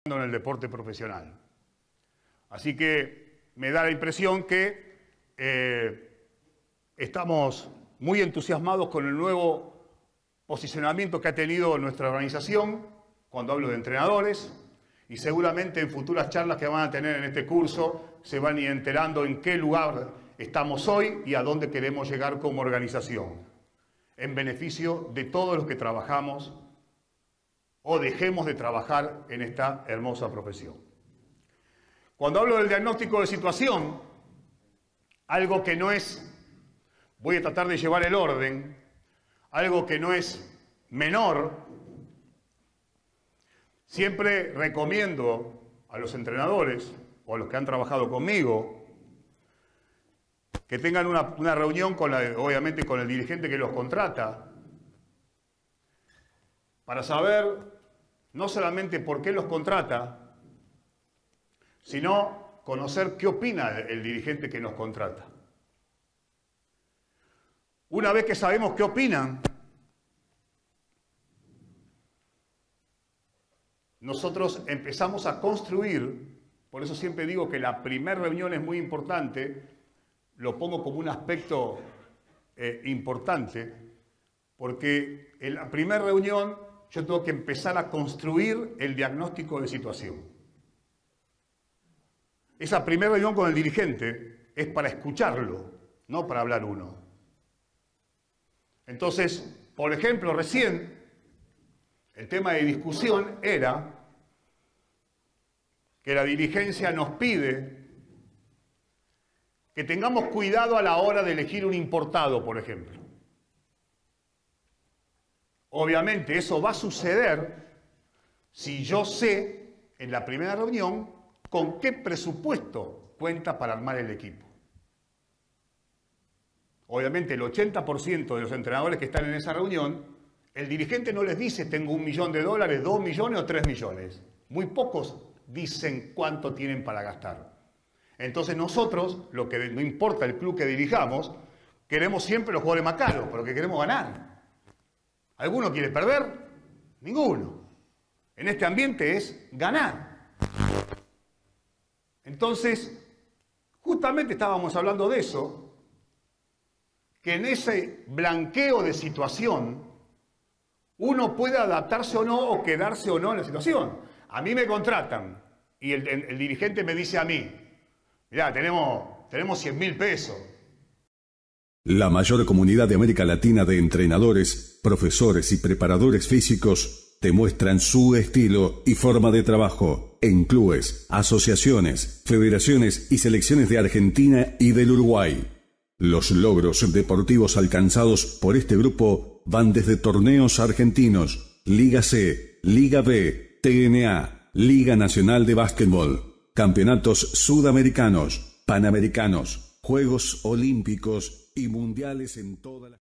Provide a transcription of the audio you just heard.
en el deporte profesional. Así que me da la impresión que estamos muy entusiasmados con el nuevo posicionamiento que ha tenido nuestra organización cuando hablo de entrenadores, y seguramente en futuras charlas que van a tener en este curso se van a ir enterando en qué lugar estamos hoy y a dónde queremos llegar como organización, en beneficio de todos los que trabajamos o dejemos de trabajar en esta hermosa profesión. Cuando hablo del diagnóstico de situación, algo que no es, voy a tratar de llevar el orden, algo que no es menor, siempre recomiendo a los entrenadores o a los que han trabajado conmigo que tengan una reunión obviamente con el dirigente que los contrata, para saber no solamente por qué los contrata, sino conocer qué opina el dirigente que nos contrata. Una vez que sabemos qué opinan, nosotros empezamos a construir, por eso siempre digo que la primera reunión es muy importante, lo pongo como un aspecto importante, porque en la primera reunión yo tengo que empezar a construir el diagnóstico de situación. Esa primera reunión con el dirigente es para escucharlo, no para hablar uno. Entonces, por ejemplo, recién el tema de discusión era que la dirigencia nos pide que tengamos cuidado a la hora de elegir un importado, por ejemplo. Obviamente eso va a suceder si yo sé en la primera reunión con qué presupuesto cuenta para armar el equipo. Obviamente el 80% de los entrenadores que están en esa reunión, el dirigente no les dice tengo $1 millón, $2 millones o 3 millones. Muy pocos dicen cuánto tienen para gastar. Entonces nosotros, lo que no importa el club que dirijamos, queremos siempre los jugadores más caros, pero que queremos ganar. ¿Alguno quiere perder? Ninguno. En este ambiente es ganar. Entonces, justamente estábamos hablando de eso, que en ese blanqueo de situación uno puede adaptarse o no, o quedarse o no en la situación. A mí me contratan y el dirigente me dice a mí, mirá, tenemos 100.000 pesos. La mayor comunidad de América Latina de entrenadores, profesores y preparadores físicos te muestran su estilo y forma de trabajo en clubes, asociaciones, federaciones y selecciones de Argentina y del Uruguay. Los logros deportivos alcanzados por este grupo van desde torneos argentinos, Liga C, Liga B, TNA, Liga Nacional de Básquetbol, campeonatos sudamericanos, panamericanos, Juegos Olímpicos y mundiales en toda la...